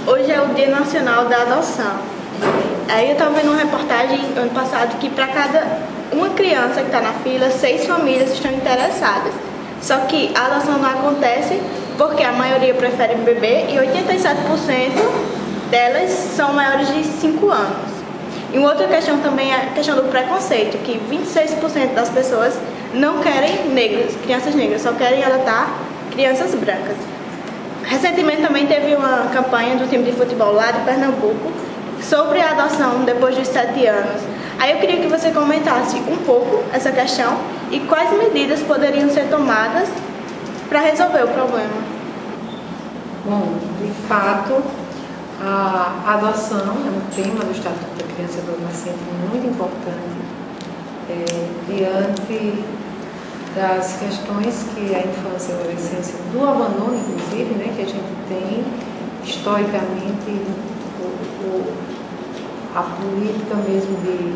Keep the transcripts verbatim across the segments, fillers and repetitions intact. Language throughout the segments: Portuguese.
Hoje é o Dia Nacional da Adoção. Aí eu estava vendo uma reportagem ano passado que para cada uma criança que está na fila, seis famílias estão interessadas. Só que a adoção não acontece porque a maioria prefere um bebê e oitenta e sete por cento delas são maiores de cinco anos. E uma outra questão também é a questão do preconceito, que vinte e seis por cento das pessoas não querem negros, crianças negras, só querem adotar crianças brancas. Recentemente também teve uma campanha do time de futebol lá de Pernambuco sobre a adoção depois dos sete anos. Aí eu queria que você comentasse um pouco essa questão e quais medidas poderiam ser tomadas para resolver o problema. Bom, de fato, a adoção é um tema do Estatuto da Criança e do Adolescente muito importante, é, diante das questões que a infância e a adolescência, do abandono inclusive, né, que a gente tem historicamente, o, o, a política mesmo de,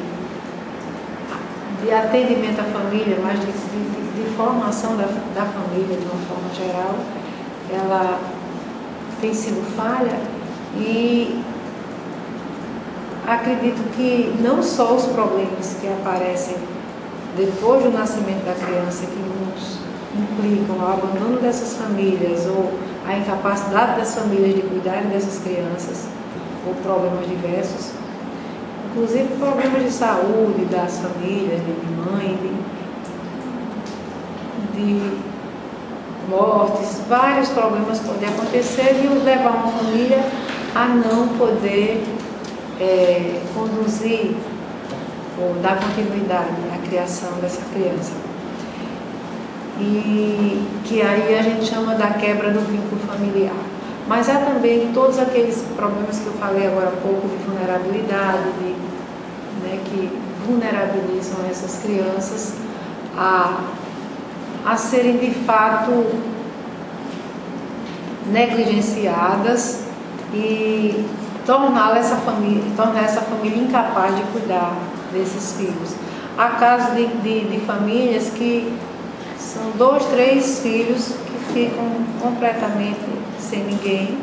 de atendimento à família, mas de, de, de formação da, da família de uma forma geral, ela tem sido falha. E acredito que não só os problemas que aparecem depois do nascimento da criança, que nos implicam o abandono dessas famílias ou a incapacidade das famílias de cuidarem dessas crianças, ou problemas diversos, inclusive problemas de saúde das famílias, de mãe, de, de mortes, vários problemas podem acontecer e levar uma família a não poder é, conduzir ou dar continuidade à criação dessa criança. E que aí a gente chama da quebra do vínculo familiar. Mas há também todos aqueles problemas que eu falei agora há pouco de vulnerabilidade, de, né, que vulnerabilizam essas crianças a, a serem de fato negligenciadas e tornar essa família, tornar essa família incapaz de cuidar desses filhos. Há casos de, de, de famílias que são dois, três filhos que ficam completamente sem ninguém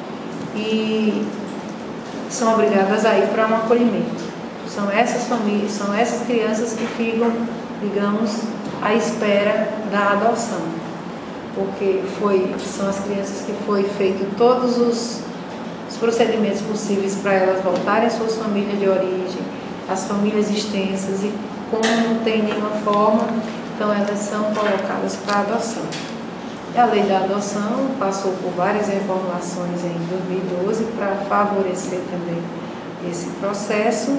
e são obrigadas a ir para um acolhimento. São essas famílias, são essas crianças que ficam, digamos, à espera da adoção, porque foi, são as crianças que foi feito todos os, os procedimentos possíveis para elas voltarem às suas famílias de origem, as famílias extensas, e como não tem nenhuma forma, então elas são colocadas para adoção. A lei da adoção passou por várias reformulações em dois mil e doze para favorecer também esse processo,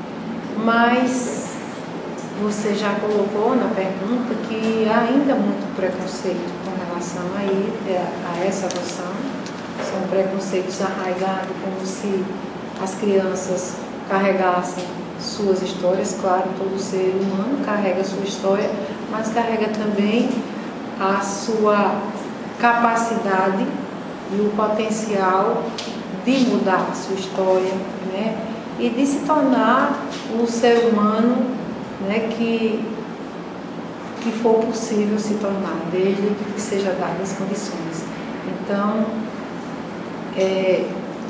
mas você já colocou na pergunta que há ainda muito preconceito com relação a, ir, a essa adoção. São preconceitos arraigados, como se as crianças carregassem suas histórias. Claro, todo ser humano carrega a sua história, mas carrega também a sua capacidade e o potencial de mudar a sua história, né? E de se tornar um ser humano, né, que, que for possível se tornar, desde que seja dadas as condições. Então, é,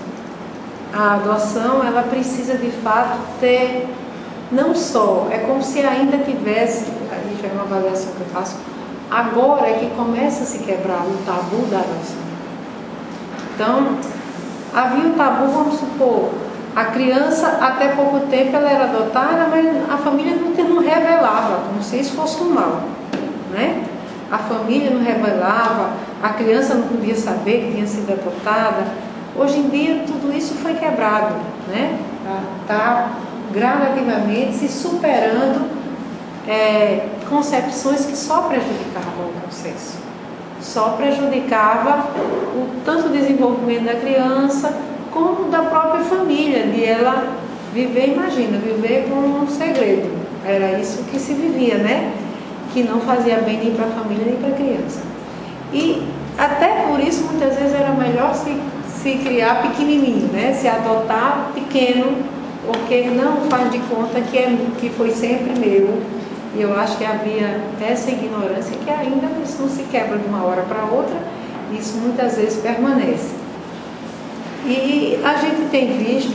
a adoção, ela precisa de fato ter, não só, é como se ainda tivesse, aí já é uma avaliação que eu faço, agora é que começa a se quebrar o tabu da adoção. Então, havia um tabu, vamos supor, a criança até pouco tempo ela era adotada, mas a família não, não revelava, como se isso fosse um mal, né? A família não revelava, a criança não podia saber que tinha sido adotada. Hoje em dia tudo isso foi quebrado, né? Está tá gradativamente se superando é, concepções que só prejudicavam o processo, só prejudicava o tanto o desenvolvimento da criança como da própria família, de ela viver, imagina, viver com um segredo. Era isso que se vivia, né? Que não fazia bem nem para a família nem para a criança. E até por isso muitas vezes era melhor se, se criar pequenininho, né? Se adotar pequeno, porque não faz de conta que, é, que foi sempre meu. E eu acho que havia essa ignorância que ainda isso não se quebra de uma hora para outra, isso muitas vezes permanece. E a gente tem visto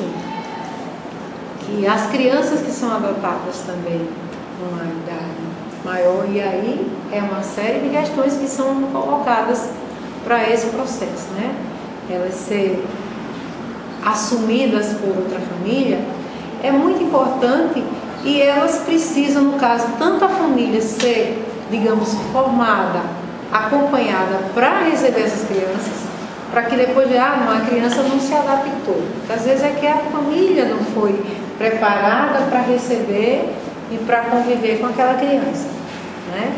que as crianças que são adotadas também numa idade maior, e aí é uma série de questões que são colocadas para esse processo, né? Elas ser assumidas por outra família é muito importante, e elas precisam, no caso, tanto a família ser, digamos, formada, acompanhada para receber essas crianças, para que depois de, ah, não, a criança não se adaptou. Porque às vezes é que a família não foi preparada para receber e para conviver com aquela criança, né?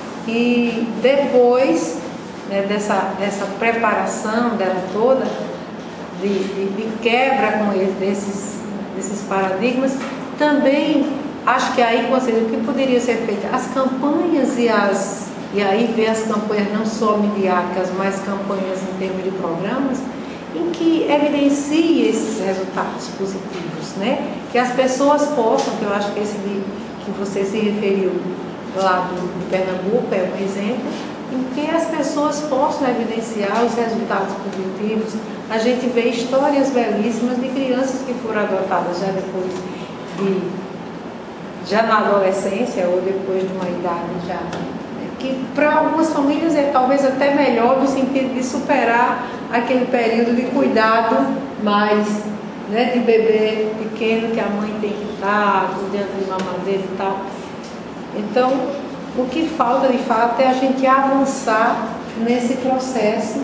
E depois, né, dessa, dessa preparação dela toda, de, de, de quebra com ele, desses, desses paradigmas, também acho que aí, com certeza, o que poderia ser feito? As campanhas e as... E aí ver as campanhas não só midiáticas, mas campanhas em termos de programas, em que evidencie esses resultados positivos, né? Que as pessoas possam, que eu acho que esse de, que você se referiu lá do, de Pernambuco é um exemplo, em que as pessoas possam evidenciar os resultados positivos. A gente vê histórias belíssimas de crianças que foram adotadas já depois de, já na adolescência ou depois de uma idade já, que para algumas famílias é talvez até melhor, no sentido de superar aquele período de cuidado mais, né, de bebê pequeno que a mãe tem que estar cuidando de mamadeira e tal. Então, o que falta de fato é a gente avançar nesse processo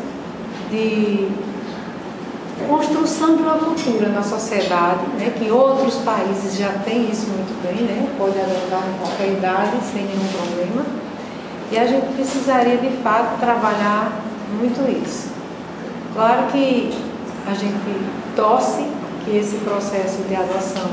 de construção de uma cultura na sociedade, né, que outros países já têm isso muito bem, né, pode adotar em qualquer idade sem nenhum problema. E a gente precisaria, de fato, trabalhar muito isso. Claro que a gente torce que esse processo de adoção,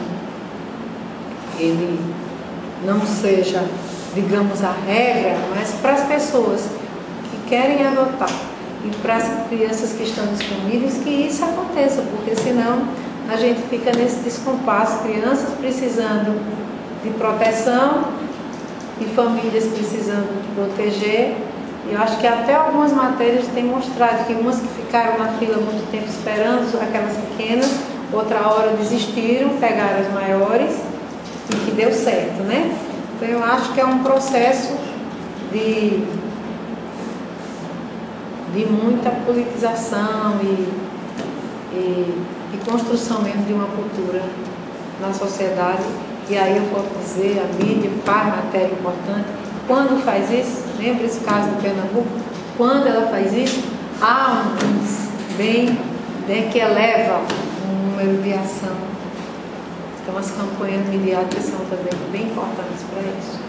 ele não seja, digamos, a regra, mas para as pessoas que querem adotar e para as crianças que estão disponíveis, que isso aconteça, porque senão a gente fica nesse descompasso, crianças precisando de proteção e famílias precisando de proteger. E eu acho que até algumas matérias têm mostrado que umas que ficaram na fila muito tempo esperando, aquelas pequenas, outra hora desistiram, pegaram as maiores e que deu certo, né? Então eu acho que é um processo de, de muita politização e, e, e construção mesmo de uma cultura na sociedade. E aí eu posso dizer, a mídia faz matéria importante. Quando faz isso, lembra esse caso do Pernambuco? Quando ela faz isso, há um índice bem, bem que eleva o número de ação. Então as campanhas midiáticas são também bem importantes para isso.